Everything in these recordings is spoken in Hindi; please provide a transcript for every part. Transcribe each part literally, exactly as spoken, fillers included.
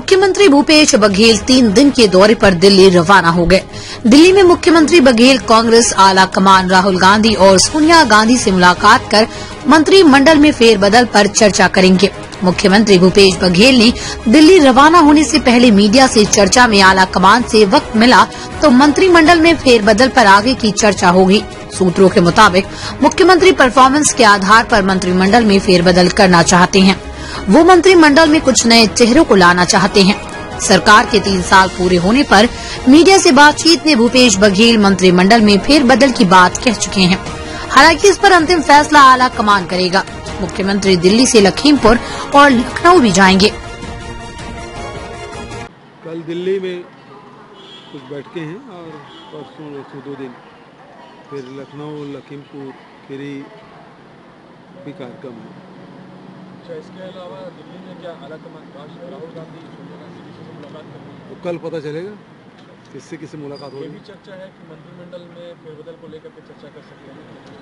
मुख्यमंत्री भूपेश बघेल तीन दिन के दौरे पर दिल्ली रवाना हो गए। दिल्ली में मुख्यमंत्री बघेल कांग्रेस आला कमान राहुल गांधी और सोनिया गांधी से मुलाकात कर मंत्रिमंडल में फेरबदल पर चर्चा करेंगे। मुख्यमंत्री भूपेश बघेल ने दिल्ली रवाना होने से पहले मीडिया से चर्चा में आला कमान से वक्त मिला तो मंत्रिमंडल में फेरबदल पर आगे की चर्चा होगी। सूत्रों के मुताबिक मुख्यमंत्री परफॉर्मेंस के आधार पर मंत्रिमंडल में फेरबदल करना चाहते हैं। वो मंत्रिमंडल में कुछ नए चेहरों को लाना चाहते हैं। सरकार के तीन साल पूरे होने पर मीडिया से बातचीत में भूपेश बघेल मंत्रिमंडल में फेरबदल की बात कह चुके हैं। हालांकि इस पर अंतिम फैसला आला कमान करेगा। मुख्यमंत्री दिल्ली से लखीमपुर और लखनऊ भी जाएंगे। कल दिल्ली में कुछ बैठकें हैं और परसों दो दिन फिर लखनऊ, लखीमपुर, खीरी भी कार्यक्रम है। अच्छा, इसके अलावा दिल्ली में क्या आला कमान राहुल गांधी सोनिया गांधी किसी से मुलाकात करनी है? तो कल पता चलेगा किससे किससे मुलाकात होगी। ये भी चर्चा है कि मंत्रिमंडल में फेरबदल को लेकर के चर्चा कर सकते हैं।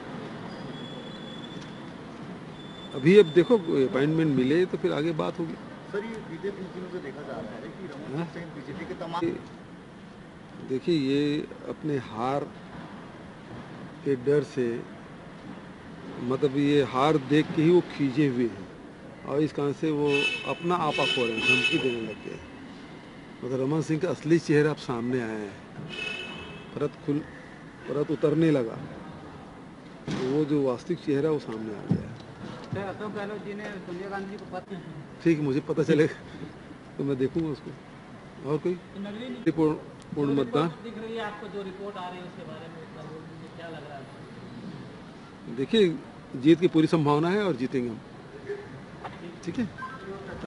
अभी अब देखो अपॉइंटमेंट मिले तो फिर आगे बात होगी। सर, ये बीते तीन दिनों से देखा जा रहा है कि रमन सिंह बीजेपी के तमाम, देखिए ये अपने हार के डर से, मतलब ये हार देख के ही वो खींचे हुए हैं और इस कारण से वो अपना आपा खो रहे हैं, धमकी देने लग गए। मतलब रमन सिंह का असली चेहरा अब सामने आया है। परत खुल परत उतरने लगा तो वो जो वास्तविक चेहरा वो सामने आ गया है। अशोक गहलोत जी ने सोनिया गांधी जी को पत्र, ठीक, मुझे पता चलेगा तो मैं देखूंगा उसको। और कोई पूर्ण मतदान दिख रही है आपको, जो रिपोर्ट आ रही है उसके बारे में क्या लग रहा है? देखिए जीत की पूरी संभावना है और जीतेंगे हम। ठीक है।